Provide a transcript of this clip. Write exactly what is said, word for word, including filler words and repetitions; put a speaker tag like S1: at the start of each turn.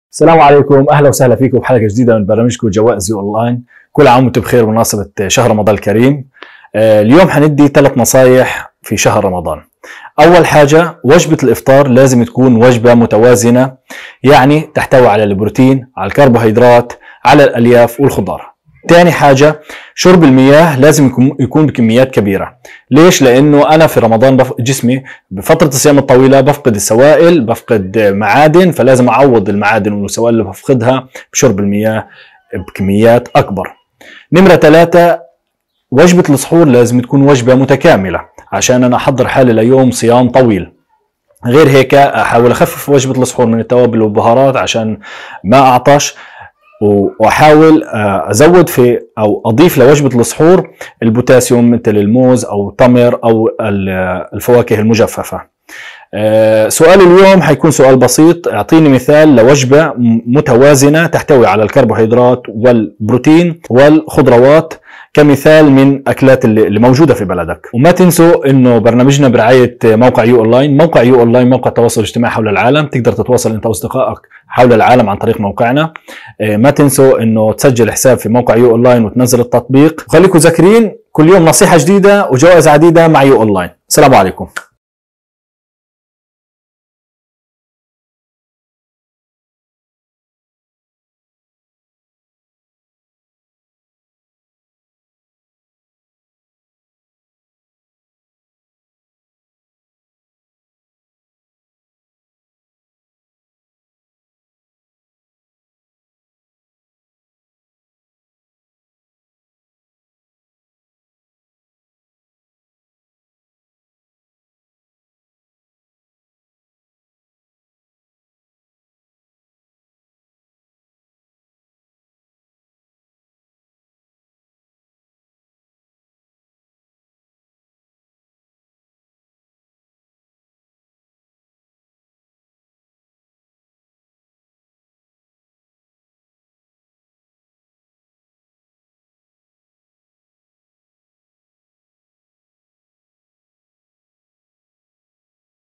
S1: السلام عليكم، اهلا وسهلا فيكم بحلقه جديده من برنامجكم جوائز يو اونلاين. كل عام وانتم بخير بمناسبه شهر رمضان الكريم. اليوم حندي ثلاث نصايح في شهر رمضان. اول حاجه، وجبه الافطار لازم تكون وجبه متوازنه، يعني تحتوي على البروتين، على الكربوهيدرات، على الالياف والخضار. ثاني حاجه، شرب المياه لازم يكون بكميات كبيره. ليش؟ لانه انا في رمضان بف... جسمي بفتره الصيام الطويله بفقد السوائل، بفقد معادن، فلازم اعوض المعادن والسوائل اللي بفقدها بشرب المياه بكميات اكبر. نمره ثلاثة، وجبه السحور لازم تكون وجبه متكامله عشان انا احضر حالي ليوم صيام طويل. غير هيك احاول اخفف وجبه السحور من التوابل والبهارات عشان ما اعطش، واحاول ازود في او اضيف لوجبه السحور البوتاسيوم مثل الموز او التمر او الفواكه المجففه. سؤال اليوم حيكون سؤال بسيط، اعطيني مثال لوجبه متوازنه تحتوي على الكربوهيدرات والبروتين والخضروات كمثال من اكلات اللي موجوده في بلدك. وما تنسوا انه برنامجنا برعايه موقع يو اونلاين. موقع يو اونلاين موقع تواصل اجتماعي حول العالم، تقدر تتواصل انت واصدقائك حول العالم عن طريق موقعنا. ما تنسوا انه تسجل حساب في موقع يو اونلاين وتنزل التطبيق، وخليكم ذاكرين كل يوم نصيحه جديده وجوائز عديده مع يو اونلاين. السلام عليكم.